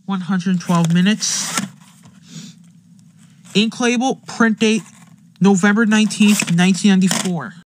112 minutes. Ink label, print date, November 19th, 1994.